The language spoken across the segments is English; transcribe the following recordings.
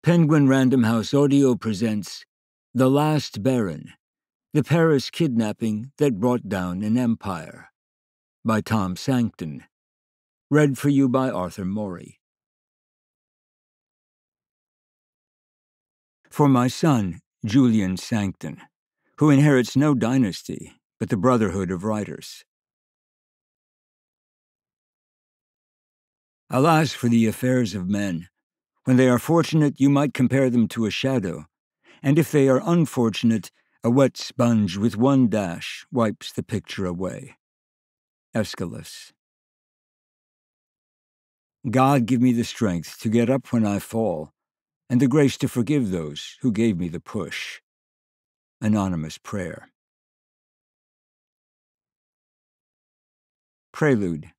Penguin Random House Audio presents The Last Baron, The Paris Kidnapping That Brought Down an Empire, by Tom Sancton. Read for you by Morey. For my son, Julian Sancton, who inherits no dynasty, but the brotherhood of writers. Alas for the affairs of men. When they are fortunate, you might compare them to a shadow, and if they are unfortunate, a wet sponge with one dash wipes the picture away. Aeschylus. God give me the strength to get up when I fall, and the grace to forgive those who gave me the push. Anonymous prayer. Prelude.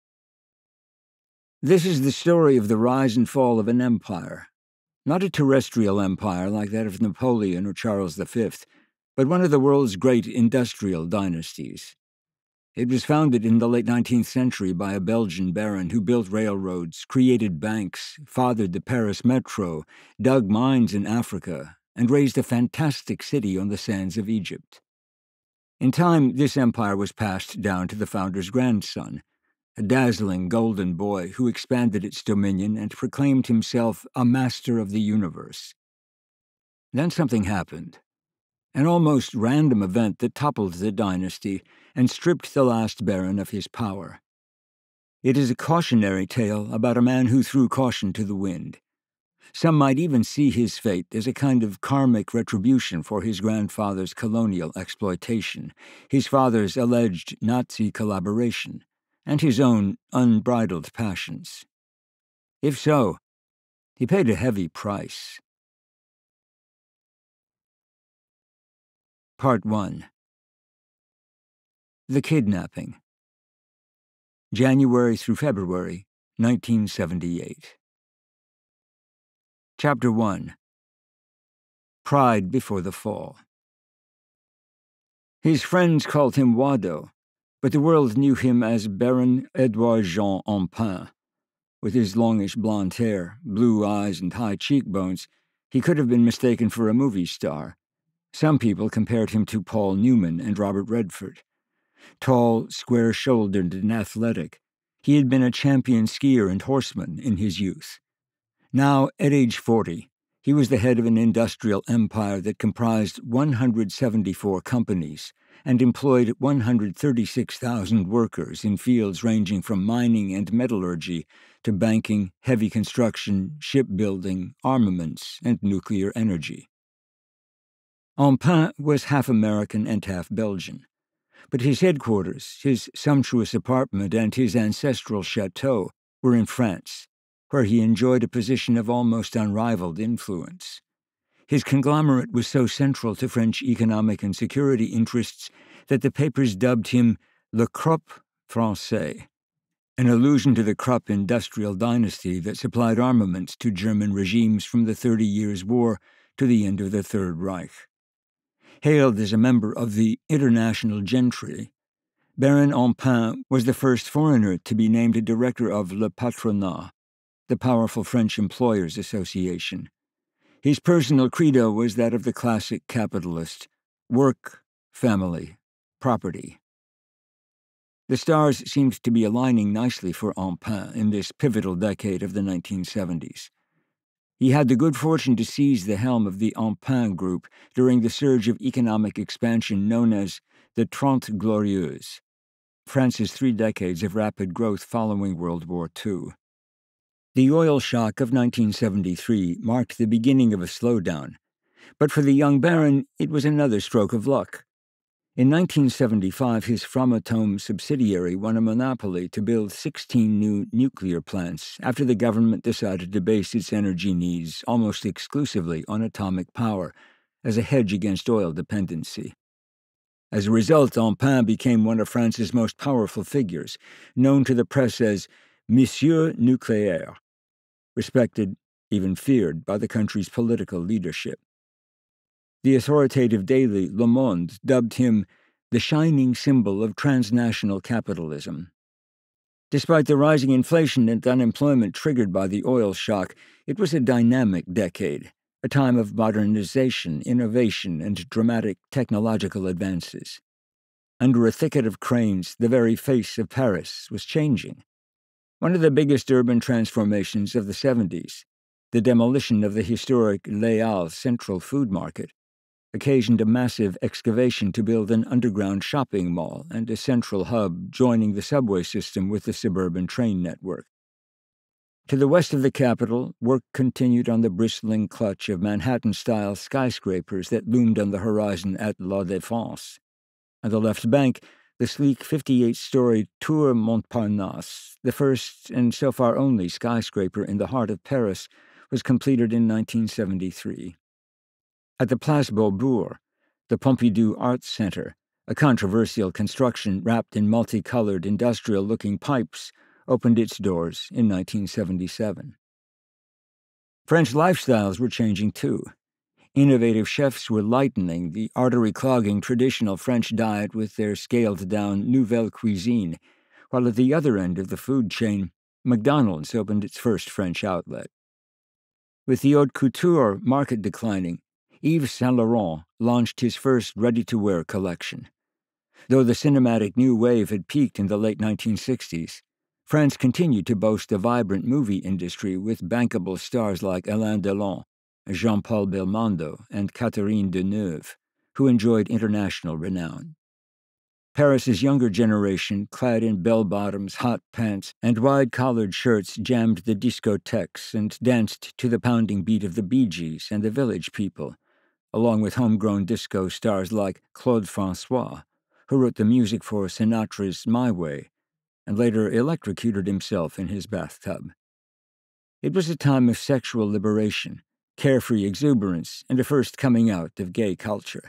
This is the story of the rise and fall of an empire. Not a terrestrial empire like that of Napoleon or Charles V, but one of the world's great industrial dynasties. It was founded in the late 19th century by a Belgian baron who built railroads, created banks, fathered the Paris Métro, dug mines in Africa, and raised a fantastic city on the sands of Egypt. In time, this empire was passed down to the founder's grandson, a dazzling golden boy who expanded its dominion and proclaimed himself a master of the universe. Then something happened. An almost random event that toppled the dynasty and stripped the last baron of his power. It is a cautionary tale about a man who threw caution to the wind. Some might even see his fate as a kind of karmic retribution for his grandfather's colonial exploitation, his father's alleged Nazi collaboration, and his own unbridled passions. If so, he paid a heavy price. Part 1. The Kidnapping. January through February, 1978. Chapter 1. Pride Before the Fall. His friends called him Wado, but the world knew him as Baron Édouard-Jean Empain. With his longish blonde hair, blue eyes, and high cheekbones, he could have been mistaken for a movie star. Some people compared him to Paul Newman and Robert Redford. Tall, square-shouldered, and athletic, he had been a champion skier and horseman in his youth. Now, at age 40, he was the head of an industrial empire that comprised 174 companies and employed 136,000 workers in fields ranging from mining and metallurgy to banking, heavy construction, shipbuilding, armaments, and nuclear energy. Empain was half American and half Belgian, but his headquarters, his sumptuous apartment, and his ancestral chateau were in France, where he enjoyed a position of almost unrivaled influence. His conglomerate was so central to French economic and security interests that the papers dubbed him Le Krupp Français, an allusion to the Krupp industrial dynasty that supplied armaments to German regimes from the 30 Years' War to the end of the Third Reich. Hailed as a member of the international gentry, Baron Empain was the first foreigner to be named a director of Le Patronat, the powerful French Employers Association. His personal credo was that of the classic capitalist: work, family, property. The stars seemed to be aligning nicely for Empain in this pivotal decade of the 1970s. He had the good fortune to seize the helm of the Empain Group during the surge of economic expansion known as the Trente Glorieuses, France's 3 decades of rapid growth following World War II. The oil shock of 1973 marked the beginning of a slowdown, but for the young baron, it was another stroke of luck. In 1975, his Framatome subsidiary won a monopoly to build 16 new nuclear plants after the government decided to base its energy needs almost exclusively on atomic power as a hedge against oil dependency. As a result, Empain became one of France's most powerful figures, known to the press as Monsieur Nucléaire, respected, even feared, by the country's political leadership. The authoritative daily Le Monde dubbed him the shining symbol of transnational capitalism. Despite the rising inflation and unemployment triggered by the oil shock, It was a dynamic decade, a time of modernization, innovation, and dramatic technological advances. Under a thicket of cranes, the very face of Paris was changing. One of the biggest urban transformations of the 70s, the demolition of the historic Les Halles Central Food Market, occasioned a massive excavation to build an underground shopping mall and a central hub joining the subway system with the suburban train network. To the west of the capital, work continued on the bristling clutch of Manhattan-style skyscrapers that loomed on the horizon at La Défense. On the left bank, the sleek 58-story Tour Montparnasse, the first and so far only skyscraper in the heart of Paris, was completed in 1973. At the Place Beaubourg, the Pompidou Arts Center, a controversial construction wrapped in multicolored industrial-looking pipes, opened its doors in 1977. French lifestyles were changing too. Innovative chefs were lightening the artery-clogging traditional French diet with their scaled-down nouvelle cuisine, while at the other end of the food chain, McDonald's opened its first French outlet. With the haute couture market declining, Yves Saint Laurent launched his first ready-to-wear collection. Though the cinematic new wave had peaked in the late 1960s, France continued to boast a vibrant movie industry with bankable stars like Alain Delon, Jean-Paul Belmondo, and Catherine Deneuve, who enjoyed international renown. Paris's younger generation, clad in bell-bottoms, hot pants, and wide-collared shirts, jammed the discotheques and danced to the pounding beat of the Bee Gees and the Village People, along with homegrown disco stars like Claude François, who wrote the music for Sinatra's My Way, and later electrocuted himself in his bathtub. It was a time of sexual liberation, carefree exuberance, and a first coming out of gay culture.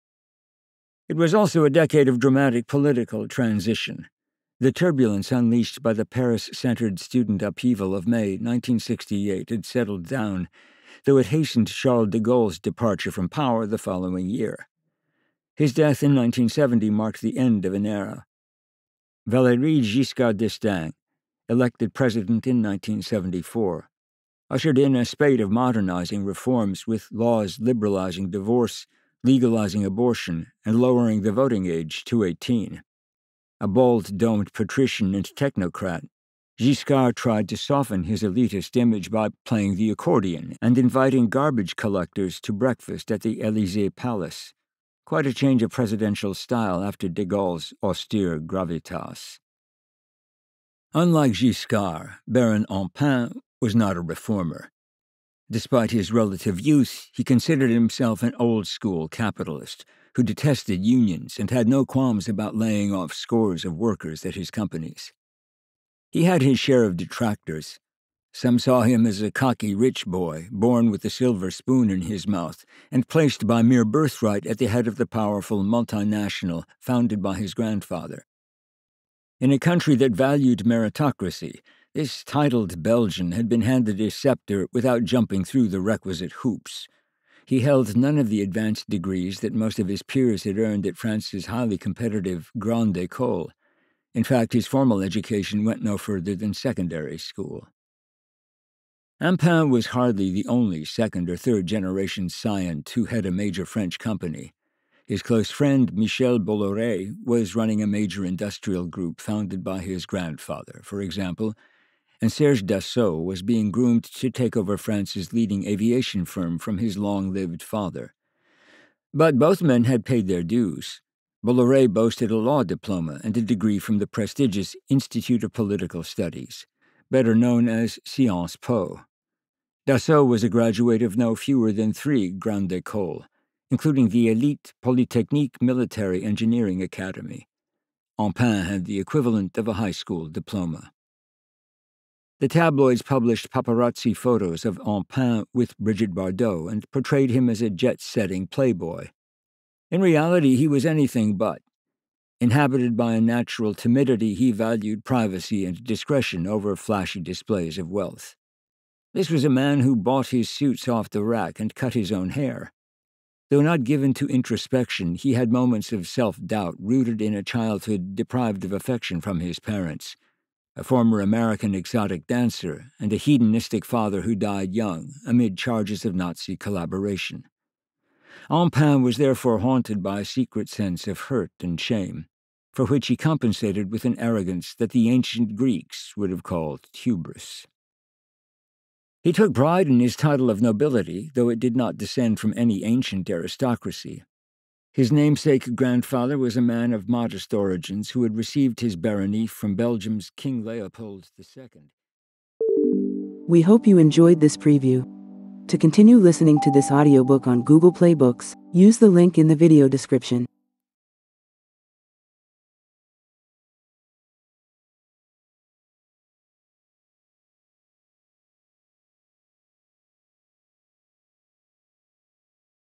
It was also a decade of dramatic political transition. The turbulence unleashed by the Paris-centered student upheaval of May 1968 had settled down, though it hastened Charles de Gaulle's departure from power the following year. His death in 1970 marked the end of an era. Valéry Giscard d'Estaing, elected president in 1974, ushered in a spate of modernizing reforms with laws liberalizing divorce, legalizing abortion, and lowering the voting age to 18. A bold-domed patrician and technocrat, Giscard tried to soften his elitist image by playing the accordion and inviting garbage collectors to breakfast at the Élysée Palace. Quite a change of presidential style after de Gaulle's austere gravitas. Unlike Giscard, Baron Empain was not a reformer. Despite his relative youth, he considered himself an old-school capitalist who detested unions and had no qualms about laying off scores of workers at his companies. He had his share of detractors. Some saw him as a cocky rich boy, born with a silver spoon in his mouth, and placed by mere birthright at the head of the powerful multinational founded by his grandfather. In a country that valued meritocracy, this titled Belgian had been handed his scepter without jumping through the requisite hoops. He held none of the advanced degrees that most of his peers had earned at France's highly competitive Grande École. In fact, his formal education went no further than secondary school. Empain was hardly the only second- or third-generation scion to head a major French company. His close friend, Michel Bolloré, was running a major industrial group founded by his grandfather, for example, and Serge Dassault was being groomed to take over France's leading aviation firm from his long-lived father. But both men had paid their dues. Bolloré boasted a law diploma and a degree from the prestigious Institute of Political Studies, better known as Sciences Po. Dassault was a graduate of no fewer than 3 Grandes Écoles, including the elite Polytechnique Military Engineering Academy. Empain had the equivalent of a high school diploma. The tabloids published paparazzi photos of Empain with Brigitte Bardot and portrayed him as a jet-setting playboy. In reality, he was anything but. Inhabited by a natural timidity, he valued privacy and discretion over flashy displays of wealth. This was a man who bought his suits off the rack and cut his own hair. Though not given to introspection, he had moments of self-doubt rooted in a childhood deprived of affection from his parents. a former American exotic dancer, and a hedonistic father who died young amid charges of Nazi collaboration. Empain was therefore haunted by a secret sense of hurt and shame, for which he compensated with an arrogance that the ancient Greeks would have called hubris. He took pride in his title of nobility, though it did not descend from any ancient aristocracy. His namesake grandfather was a man of modest origins who had received his barony from Belgium's King Leopold II. We hope you enjoyed this preview. To continue listening to this audiobook on Google Play Books, use the link in the video description.